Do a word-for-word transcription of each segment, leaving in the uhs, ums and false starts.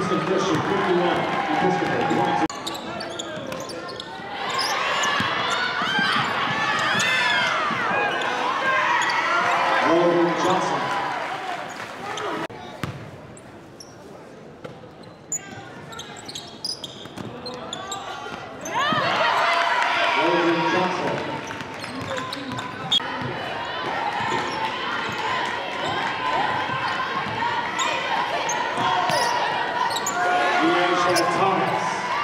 Princeton Christian, fifty-one. Episcopal, twenty-two. Logan Johnson. Logan Johnson. Thomas.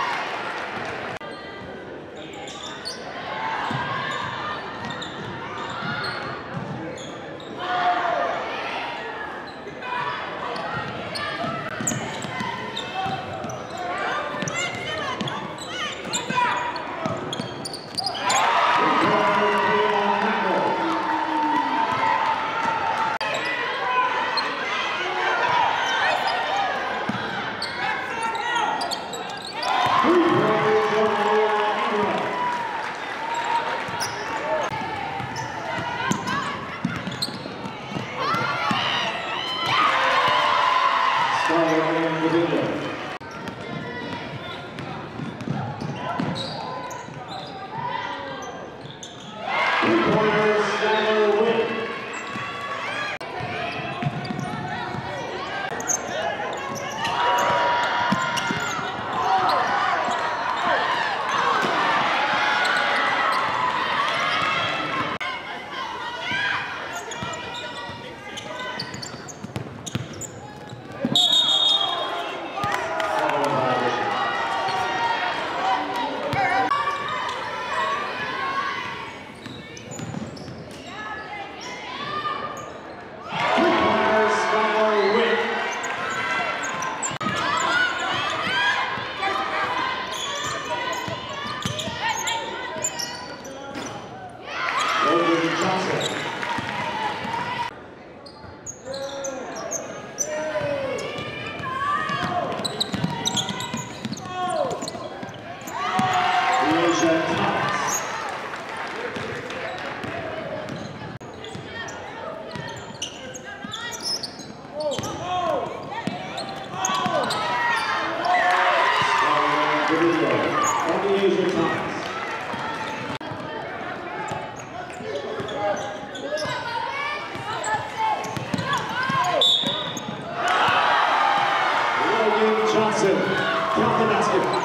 Count the basket.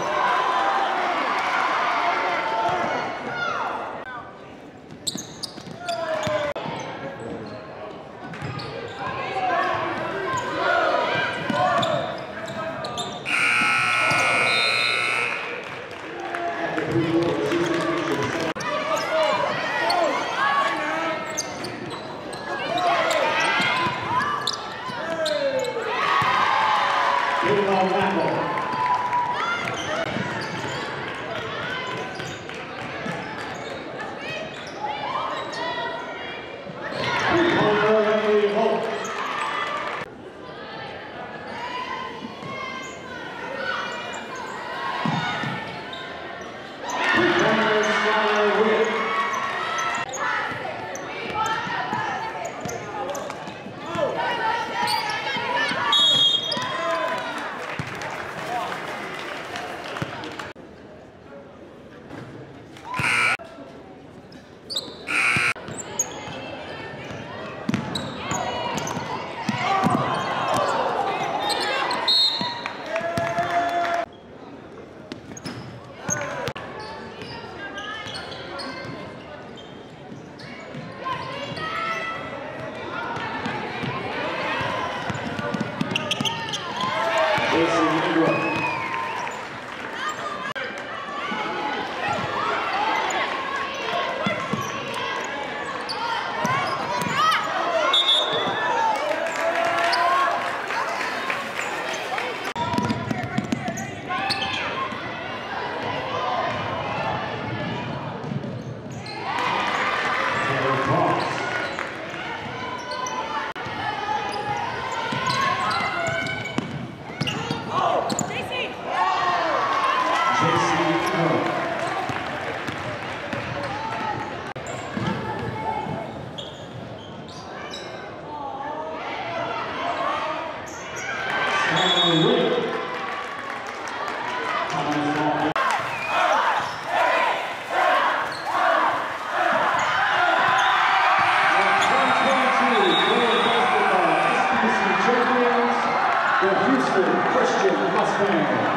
Houston Christian Mustang.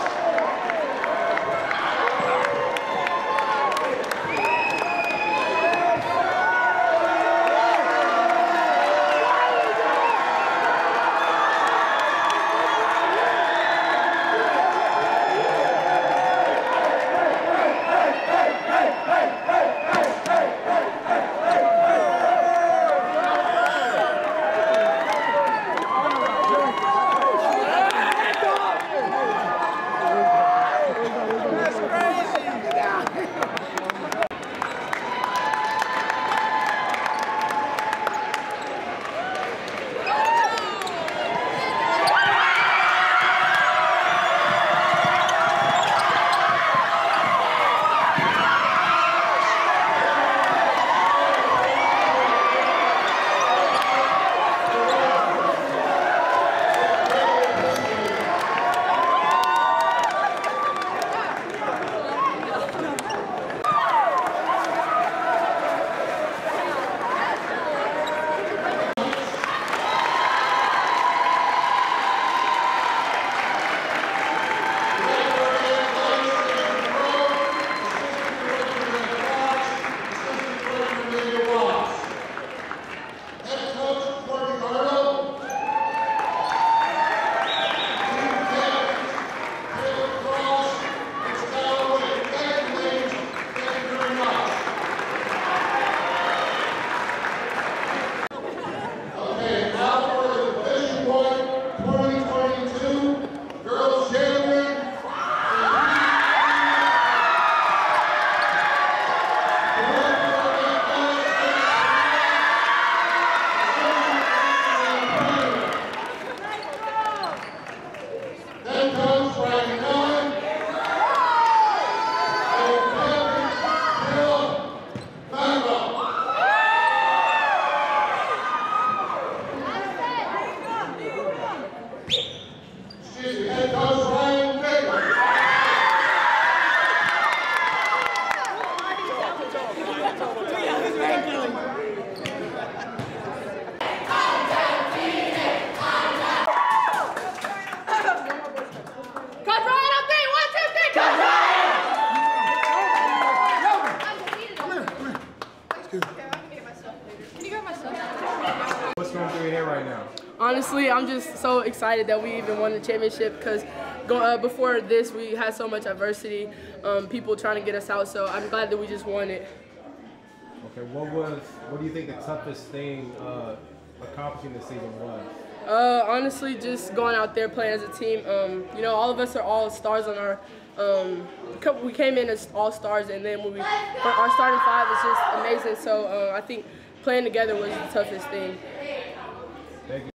What's going through your head right now? Honestly, I'm just so excited that we even won the championship because uh, before this we had so much adversity, um, people trying to get us out. So I'm glad that we just won it. Okay, what was what do you think the toughest thing uh, accomplishing this season was? Uh, honestly, just going out there playing as a team. Um, you know, all of us are all stars on our. Um, we came in as all stars, and then when we our starting five is just amazing. So uh, I think playing together was the toughest thing. Thank you.